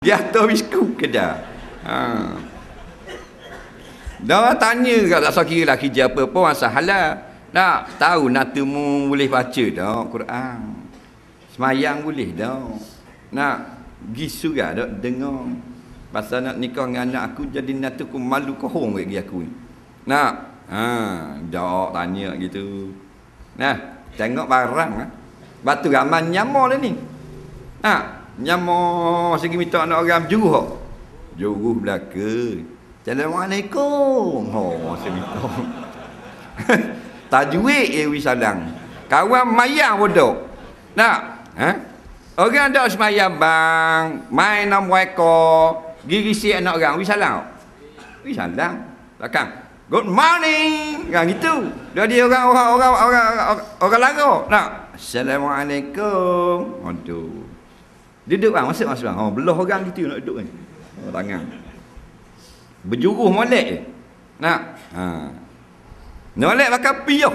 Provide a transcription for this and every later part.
Dia tahu biskut ke dah. Dah tanya kat tak sakira lah kerja apa pun asal halal. Nak tahu nak temu boleh baca dah Quran. Semayang boleh dah. Nak pergi surah dah dengar. Pasal nak nikah dengan anak aku jadi nak tu malu kohong bagi aku. Nak dah tanya gitu. Nah, tengok barang ah. Batu ramai nyamar dah ni. Nak nyamar segi minta anak orang juruh. Juruh belaka. Assalamualaikum. Oh, saya minta. Tajwid wisalang. Kawan mayang bodoh. Nak? Orang dak semayang bang, main nak ekor, gigi anak orang wisalang. Wisalang. Takkan. Good morning. Kan gitu. Dia orang lagu. Nak? Assalamualaikum. Aduh. Duduk bang, masuk bang. Oh, belah orang gitu nak duduk ni. Oh, tangan. Berjuruh molek je. Nak? Molek pakai piyah.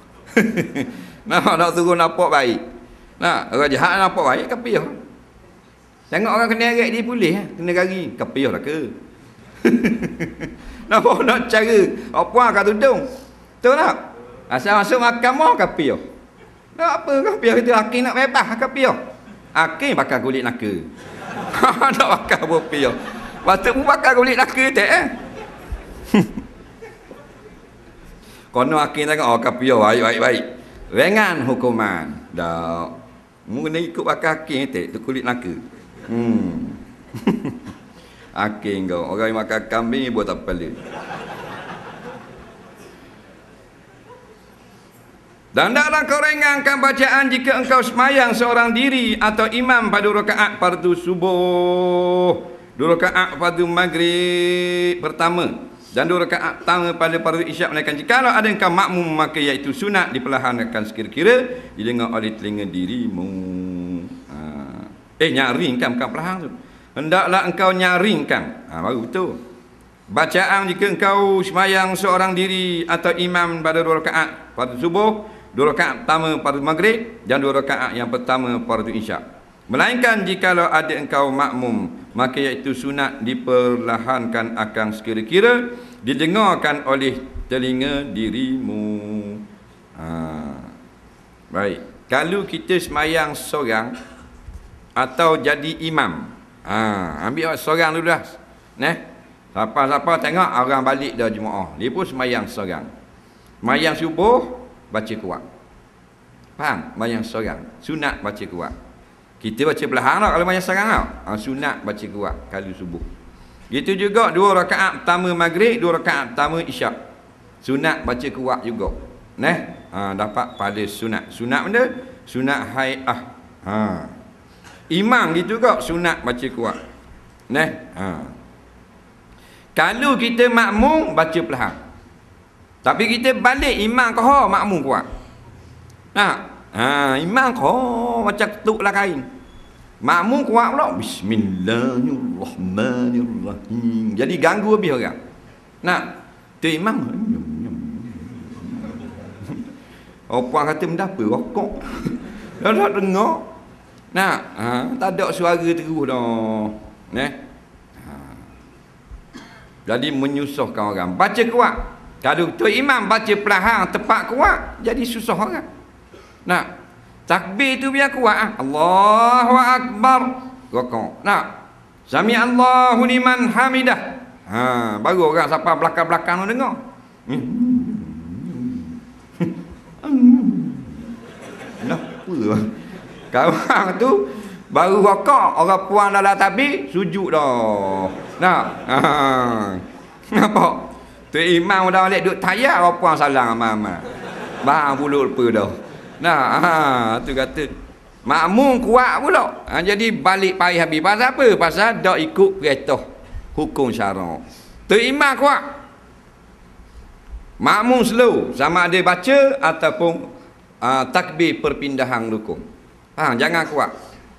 Nak turun nampak baik. Nak? Orang jahat nampak baik ke piyah. Tengok orang kena arak dia pulih. Kena gari. Ke piyah lah ke? Nak cara. Apa kat tudung. Betul tak? Asal masuk mahkamah ke piyah. Nak apa ke piyah itu? Hakim nak bebas ke piyah. Hakim bakar kulit naka. Nak bakar apa piyah. Waktu pun bakar kulit naka tak Kono hakim tengok, oh kapiyo baik. Ringan hukuman. Dak. Mungkin ikut bakar hakim tak tu kulit naka. Hakim kau, orang yang makan kambing buat apa dia. Dan taklah kau ringankan bacaan jika engkau semayang seorang diri atau imam pada rakaat fardu subuh, 2 rakaat fardu maghrib pertama dan 2 rakaat pertama pada fardu isyak, melainkan jikalau ada engkau makmum maka iaitu sunat diperlahankan sekira-kira didengar oleh telinga dirimu. Nyaringkan bukan perlahan tu. Hendaklah engkau nyaringkan. Baru betul. Bacaan jika engkau semayang seorang diri atau imam pada 2 rakaat fardu subuh, 2 rakaat pertama fardu maghrib dan 2 rakaat yang pertama fardu isyak. Melainkan jikalau ada engkau makmum, maka iaitu sunat diperlahankan akan sekira-kira didengarkan oleh telinga dirimu. Baik. Kalau kita semayang seorang atau jadi imam, ambil seorang dulu dah. Siapa-siapa tengok orang balik dah jemaah, dia pun semayang seorang. Semayang subuh baca kuat. Faham? Semayang seorang. Sunat baca kuat. Kita baca perlahan tak kalau banyak seorang tau. Sunat baca kuat kalau subuh. Gitu juga 2 rakaat pertama maghrib, 2 rakaat pertama isyak. Sunat baca kuat juga. Dapat pada sunat. Sunat benda? Sunat hai'ah. Imam gitu juga sunat baca kuat. Kalau kita makmum baca perlahan. Tapi kita balik imam kau makmum kuat. Imam kau macam ketuk lah kain. Makmum kuat pula Bismillahirrahmanirrahim. Jadi ganggu habis orang. Tu imam. Orang kata mendapa rokok. Dah tak dengar. Tak ada suara terus dah. Jadi menyusahkan orang. Baca kuat. Kalau tu imam baca perlahan tepat kuat, jadi susah orang. Takbir tu biar kuat. Allahu Akbar. Rokok. Sami Allahu liman hamidah. Baru orang siapa belakang-belakang tu dengar. Kenapa? Kawan tu baru rokok, orang puan dalam tabir sujud dah. Nampak? Tu imam dah balik duduk tayar, orang puan salam amal-amal. Bahang bulu lupa dah. Tu kata makmum kuat pula. Jadi balik payah habis. Pasal apa? Pasal dak ikut perintah hukum syarak. Tu imam kuat. Makmum slow, sama ada baca ataupun takbir perpindahan rukun. Jangan kuat.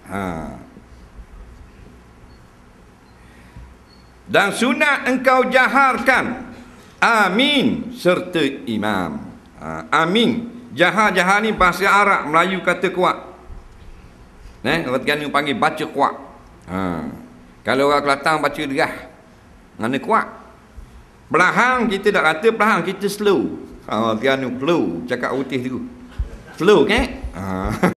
Dan sunat engkau jaharkan amin serta imam. Amin. Jahar ni bahasa Arab, Melayu kata kuat. Orang Terengganu panggil baca kuat. Kalau orang Kelantan baca derah, mana kuat. Perlahan kita tak kata perlahan, kita slow. Dia slow, cakap putih tu. Slow kan?